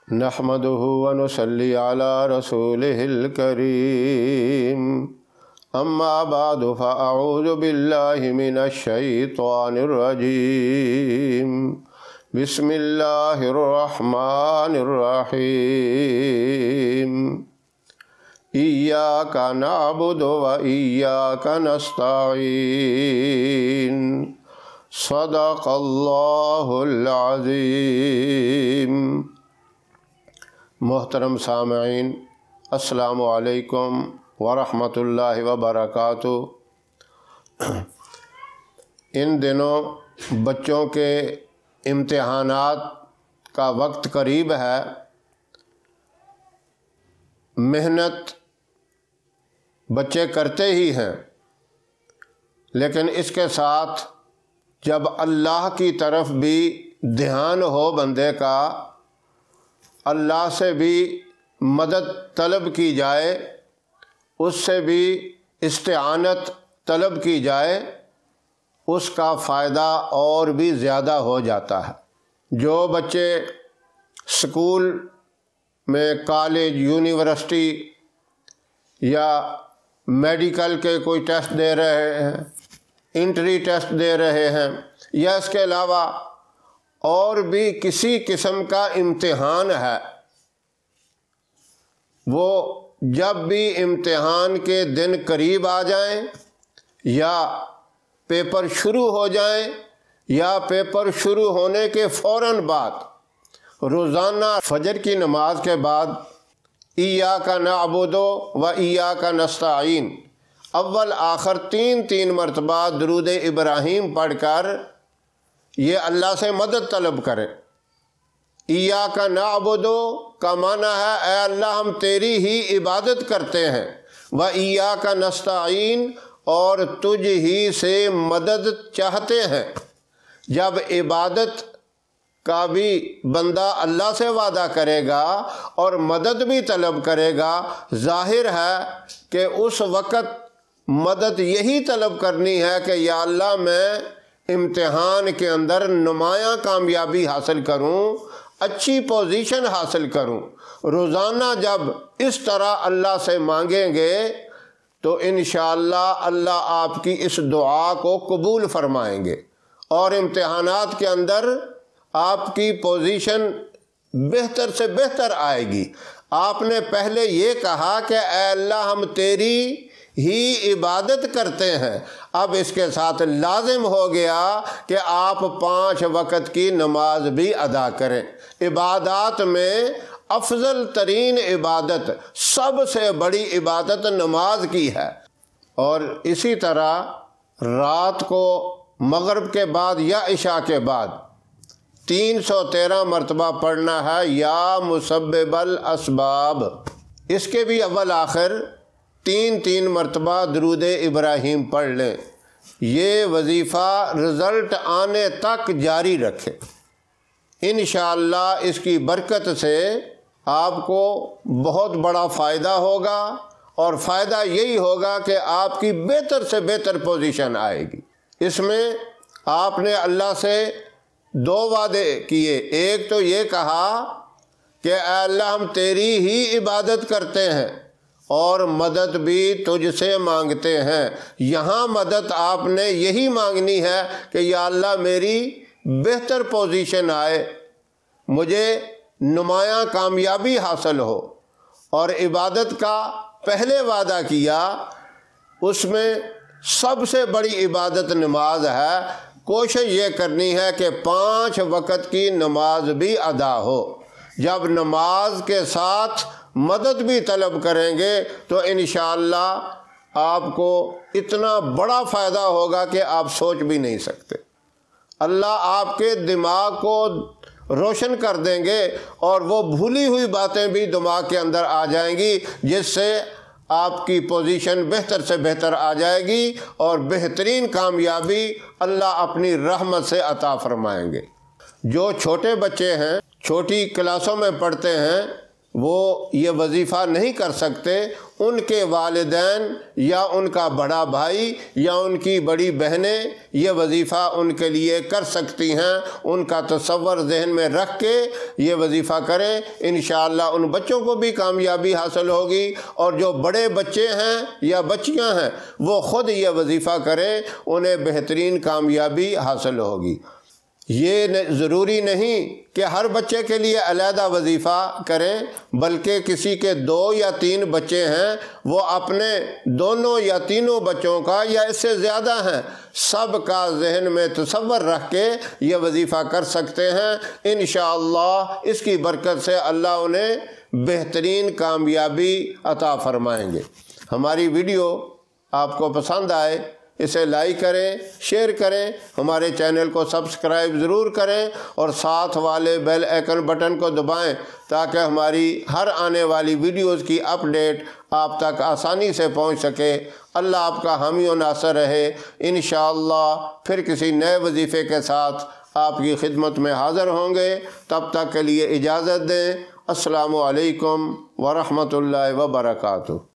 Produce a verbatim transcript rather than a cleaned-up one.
नहमदुहु व नुसल्ली अला रसूलिहिल करीम अम्मा बादु फ़अऊज़ु बिल्लाहि मिनश शैतानिर रजीम बिस्मिल्लाहिर रहमानिर रहीम इय्याका नअबुदु व इय्याका नस्तईन सदक़ल्लाहुल अज़ीम। मोहतरम सामईन, अस्सलामु अलैकुम वरहमतुल्लाहि वबरकातुहू। इन दिनों बच्चों के इम्तिहानात का वक्त करीब है। मेहनत बच्चे करते ही हैं, लेकिन इसके साथ जब अल्लाह की तरफ भी ध्यान हो बंदे का, अल्लाह से भी मदद तलब की जाए, उससे भी इस्तिआनत तलब की जाए, उसका फ़ायदा और भी ज़्यादा हो जाता है। जो बच्चे स्कूल में, कॉलेज, यूनिवर्सिटी या मेडिकल के कोई टेस्ट दे रहे हैं, इंट्री टेस्ट दे रहे हैं, या इसके अलावा और भी किसी किस्म का इम्तिहान है, वो जब भी इम्तिहान के दिन करीब आ जाएं या पेपर शुरू हो जाएं या पेपर शुरू होने के फ़ौरन बाद रोज़ाना फजर की नमाज के बाद इय्याका नअबुदु व इय्याका नस्तईन अव्वल आखिर तीन तीन मरतबा दुरूद इब्राहीम पढ़कर ये अल्लाह से मदद तलब करें। इय्याका नअबुदु का माना है, ऐ अल्लाह हम तेरी ही इबादत करते हैं, व इय्याका नस्तईन और तुझ ही से मदद चाहते हैं। जब इबादत का भी बंदा अल्लाह से वादा करेगा और मदद भी तलब करेगा, ज़ाहिर है कि उस वक़्त मदद यही तलब करनी है कि या अल्लाह मैं इम्तिहान के अंदर नुमायाँ कामयाबी हासिल करूँ, अच्छी पोजीशन हासिल करूँ। रोज़ाना जब इस तरह अल्लाह से मांगेंगे तो इंशाअल्लाह अल्लाह आपकी इस दुआ को कबूल फरमाएंगे और इम्तिहानात के अंदर आपकी पोजीशन बेहतर से बेहतर आएगी। आपने पहले ये कहा कि ऐ अल्लाह हम तेरी ही इबादत करते हैं, अब इसके साथ लाजिम हो गया कि आप पाँच वक़्त की नमाज भी अदा करें। इबादत में अफजल तरीन इबादत, सबसे बड़ी इबादत नमाज की है। और इसी तरह रात को मगरिब के बाद या इशा के बाद तीन सौ तेरह मरतबा पढ़ना है, या मुसब्बिबल असबाब। इसके भी अव्वल आखिर तीन तीन मरतबा दुरूद इब्राहीम पढ़ लें। ये वजीफ़ा रिज़ल्ट आने तक जारी रखें। इंशाअल्लाह इसकी बरकत से आपको बहुत बड़ा फ़ायदा होगा, और फ़ायदा यही होगा कि आपकी बेहतर से बेहतर पोजीशन आएगी। इसमें आपने अल्लाह से दो वादे किए। एक तो ये कहा कि अल्लाह हम तेरी ही इबादत करते हैं और मदद भी तुझसे मांगते हैं। यहाँ मदद आपने यही मांगनी है कि या अल्लाह मेरी बेहतर पोजीशन आए, मुझे नुमायाँ कामयाबी हासिल हो। और इबादत का पहले वादा किया, उसमें सबसे बड़ी इबादत नमाज है। कोशिश ये करनी है कि पाँच वक़्त की नमाज भी अदा हो। जब नमाज के साथ मदद भी तलब करेंगे तो इंशाअल्लाह आपको इतना बड़ा फ़ायदा होगा कि आप सोच भी नहीं सकते। अल्लाह आपके दिमाग को रोशन कर देंगे और वो भूली हुई बातें भी दिमाग के अंदर आ जाएंगी, जिससे आपकी पोजीशन बेहतर से बेहतर आ जाएगी और बेहतरीन कामयाबी अल्लाह अपनी रहमत से अता फरमाएंगे। जो छोटे बच्चे हैं, छोटी क्लासों में पढ़ते हैं, वो ये वजीफ़ा नहीं कर सकते, ان کے والدین یا ان کا بڑا بھائی یا ان کی بڑی بہنیں یہ وظیفہ ان کے لیے کر سکتی ہیں۔ ان کا تصور ذہن میں رکھ کے یہ وظیفہ کریں، انشاءاللہ ان بچوں کو بھی کامیابی حاصل ہوگی، اور جو بڑے بچے ہیں یا بچیاں ہیں وہ خود یہ وظیفہ کریں، انہیں بہترین کامیابی حاصل ہوگی۔ یہ ضروری نہیں کہ ہر بچے کے لیے علیحدہ وظیفہ کریں، بلکہ کسی کے دو یا تین بچے ہیں، وہ اپنے دونوں یا تینوں بچوں کا یا اس سے زیادہ ہیں، سب کا ذہن میں تصور رکھ کے یہ وظیفہ کر سکتے ہیں۔ انشاءاللہ اس کی برکت سے اللہ انہیں بہترین کامیابی عطا فرمائیں گے۔ ہماری ویڈیو آپ کو پسند آئے اسے لائک کریں، شیئر کریں، ہمارے چینل کو سبسکرائب ضرور کریں، اور ساتھ والے بیل آئیکن بٹن کو دبائیں تاکہ ہماری ہر آنے والی ویڈیوز کی اپ ڈیٹ آپ تک آسانی سے پہنچ سکے۔ اللہ آپ کا حامی و ناصر رہے۔ انشاءاللہ پھر کسی نئے وظیفے کے ساتھ آپ کی خدمت میں حاضر ہوں گے، تب تک کے لیے اجازت دیں۔ السلام علیکم ورحمۃ اللہ وبرکاتہ۔